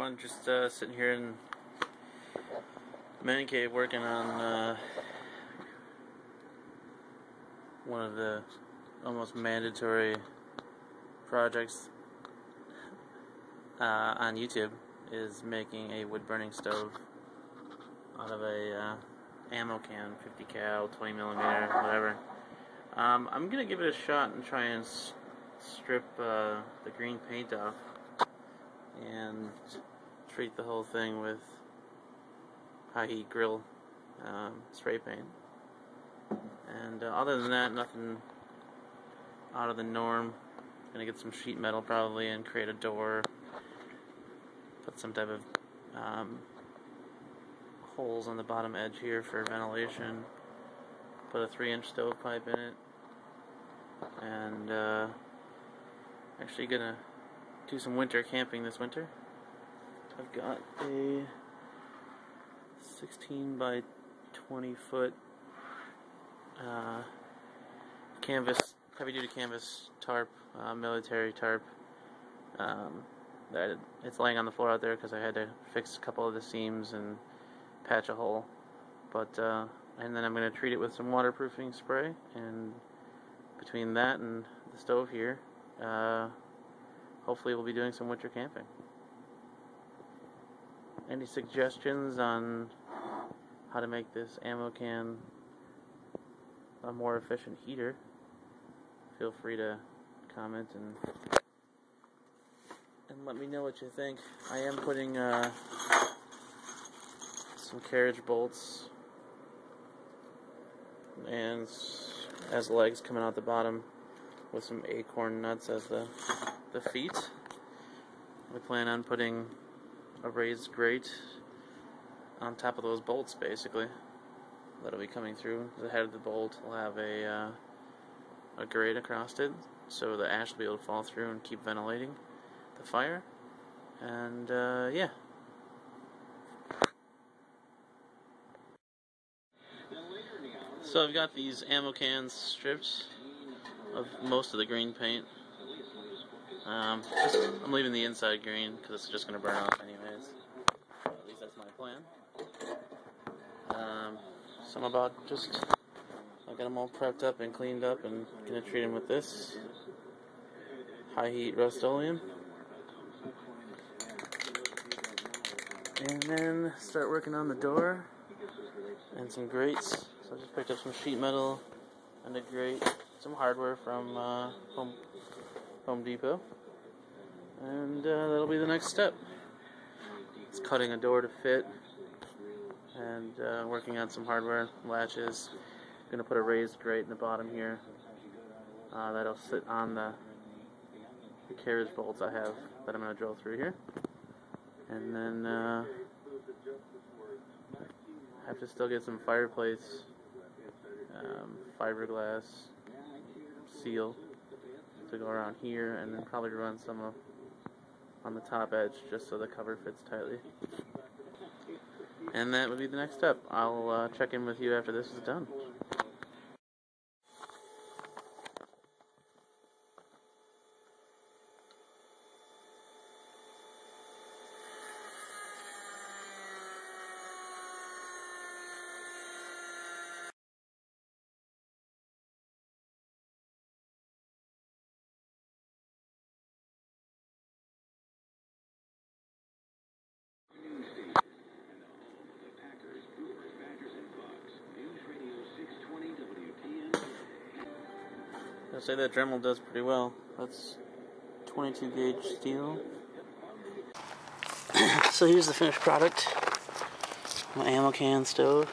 going? Just sitting here in man cave working on one of the almost mandatory projects on YouTube is making a wood burning stove out of a ammo can, 50 cal, 20 millimeter, whatever. I'm gonna give it a shot and try and strip the green paint off and treat the whole thing with high heat grill spray paint. And other than that, nothing out of the norm. Gonna get some sheet metal probably and create a door, put some type of holes on the bottom edge here for ventilation, put a 3-inch stovepipe in it, and actually gonna do some winter camping this winter. I've got a 16 by 20 foot canvas, heavy duty canvas tarp, military tarp. It's laying on the floor out there because I had to fix a couple of the seams and patch a hole. But and then I'm going to treat it with some waterproofing spray, and between that and the stove here, hopefully we'll be doing some winter camping. Any suggestions on how to make this ammo can a more efficient heater? Feel free to comment and let me know what you think. I am putting some carriage bolts and as legs coming out the bottom with some acorn nuts as the feet. We plan on putting a raised grate on top of those bolts, basically. That'll be coming through. The head of the bolt will have a grate across it, so the ash will be able to fall through and keep ventilating the fire. And yeah. So I've got these ammo cans stripped of most of the green paint. I'm leaving the inside green because it's just going to burn off anyways. At least that's my plan. So I'm about I got them all prepped up and cleaned up and going to treat them with this high heat Rust-Oleum. And then start working on the door and some grates. So I just picked up some sheet metal and a grate, some hardware from Home Depot. And that'll be the next step. It's cutting a door to fit and working on some hardware, latches. I'm going to put a raised grate in the bottom here that'll sit on the carriage bolts I have that I'm going to drill through here. And then have to still get some fireplace, fiberglass seal to go around here, and then probably run some on the top edge just so the cover fits tightly. And that would be the next step. I'll check in with you after this is done. I'll say that Dremel does pretty well. That's 22 gauge steel. So here's the finished product. My ammo can stove.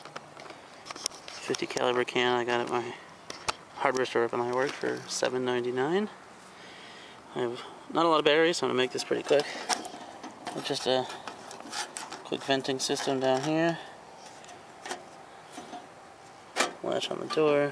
50 caliber can I got at my hardware store up in Highworth for $7.99. I have not a lot of batteries, so I'm going to make this pretty quick. With just a quick venting system down here. Latch on the door.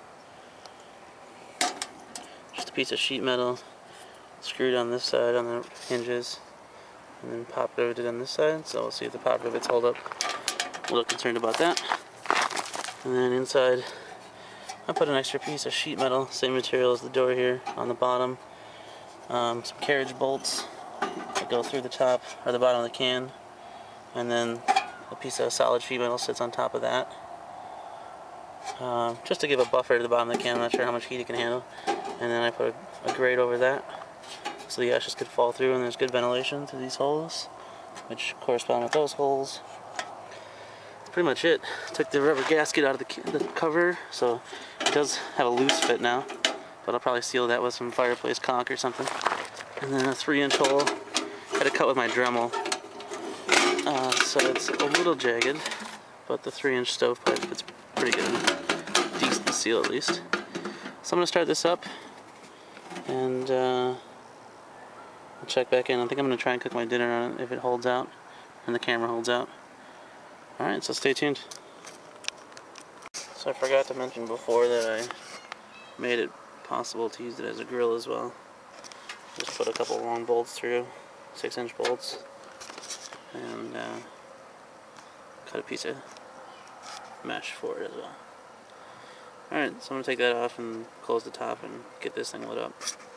Just a piece of sheet metal screwed on this side on the hinges, and then pop riveted on this side. So we'll see if the pop rivets hold up. A little concerned about that. And then inside I put an extra piece of sheet metal, same material as the door here, on the bottom. Some carriage bolts, a go through the top or the bottom of the can, and then a piece of solid sheet metal sits on top of that. Just to give a buffer to the bottom of the can. I'm not sure how much heat it can handle. And then I put a grate over that so the ashes could fall through, and there's good ventilation through these holes, which correspond with those holes. That's pretty much it. Took the rubber gasket out of the cover, so it does have a loose fit now, but I'll probably seal that with some fireplace caulk or something. And then a 3-inch hole. Had to cut with my Dremel, so it's a little jagged, but the 3-inch stovepipe fits pretty good. Decent seal at least. So I'm going to start this up, and I'll check back in. I think I'm going to try and cook my dinner on it if it holds out, and the camera holds out. Alright, so stay tuned. So I forgot to mention before that I made it possible to use it as a grill as well. Just put a couple long bolts through, 6-inch bolts, and cut a piece of mesh for it as well. Alright, so I'm going to take that off and close the top and get this thing lit up.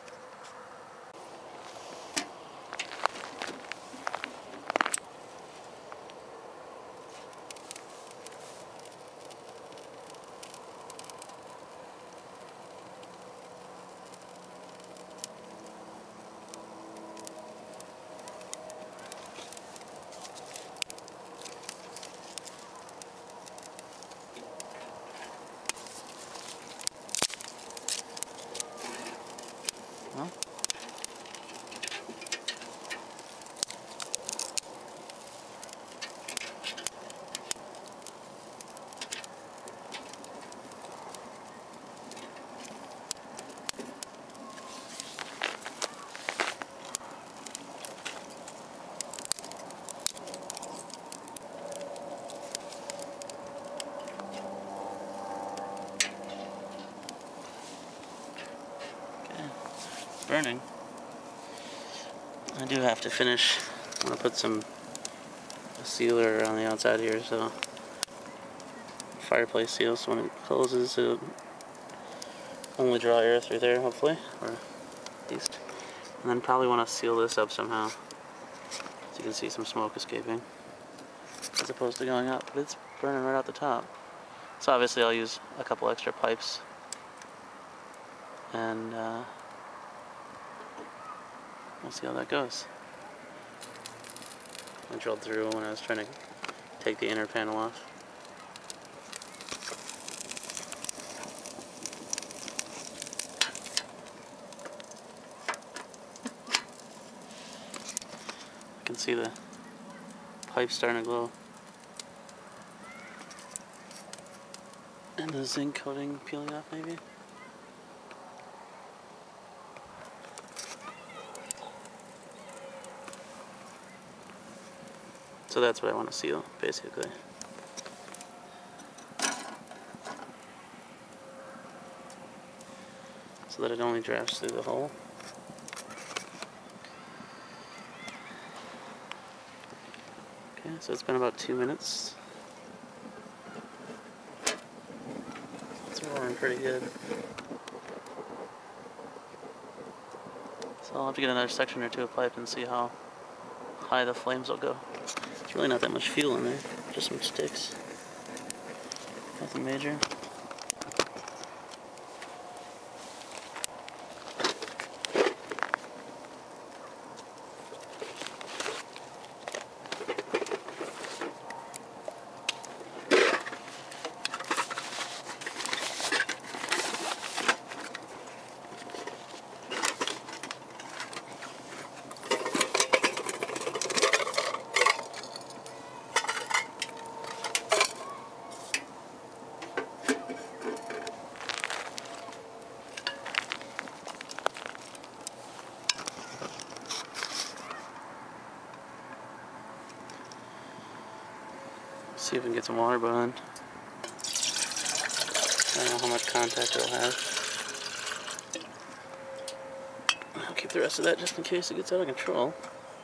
Well, burning. I do have to finish. I'm going to put a sealer on the outside here, so fireplace seal, so when it closes it'll only draw air through there, hopefully, or at least. And then probably want to seal this up somehow, so you can see some smoke escaping as opposed to going up, but it's burning right out the top. So obviously I'll use a couple extra pipes, and we'll see how that goes. I drilled through when I was trying to take the inner panel off. I can see the pipe starting to glow. And the zinc coating peeling off maybe. So that's what I want to seal, basically. So that it only drafts through the hole. Okay, so it's been about 2 minutes. It's roaring pretty good. So I'll have to get another section or two of pipe and see how high the flames will go. There's really not that much fuel in there, just some sticks. Nothing major. See if we can get some water behind. I don't know how much contact it'll have. I'll keep the rest of that just in case it gets out of control.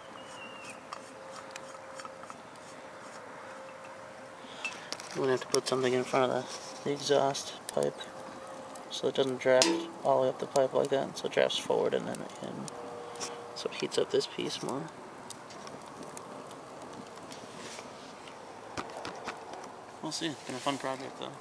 I'm going to have to put something in front of the exhaust pipe so it doesn't draft all the way up the pipe like that. So it drafts forward and then so it heats up this piece more. we'll see. It's been a fun project though.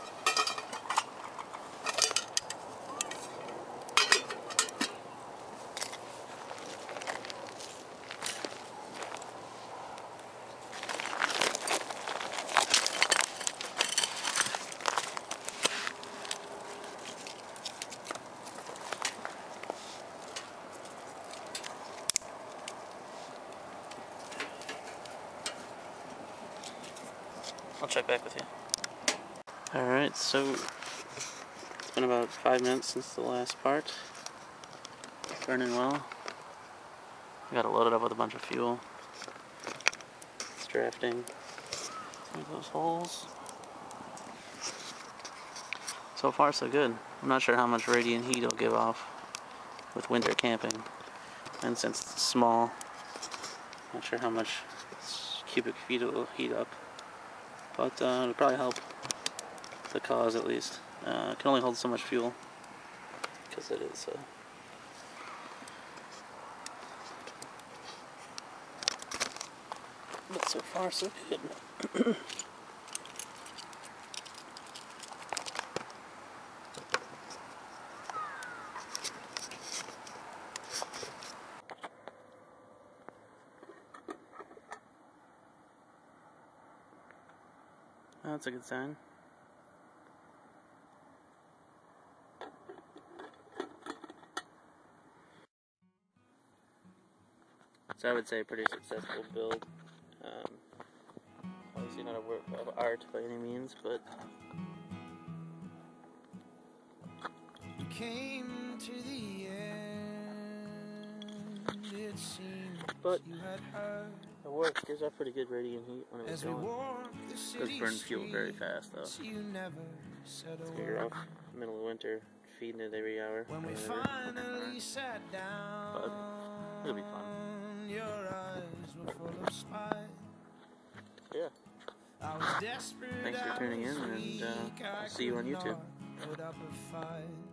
I'll check back with you. Alright, so it's been about 5 minutes since the last part. It's burning well. I got it loaded up with a bunch of fuel. It's drafting through those holes. So far so good. I'm not sure how much radiant heat it'll give off with winter camping. And since it's small, not sure how much cubic feet it will heat up. But it'll probably help the cause at least. It can only hold so much fuel because it is but so far so good. That's a good sign. So I would say a pretty successful build. Obviously not a work of art by any means, but you came to the end. It seemed you had heard. It works. Gives off pretty good radiant heat when it was going. Does burn fuel very fast though. It's figure out middle of winter, feeding it every hour. When we finally sat down, but it'll be fun. Your eyes were full of spite. Yeah. I was desperate. Thanks for tuning in, and I'll see you on YouTube. Put up a fight.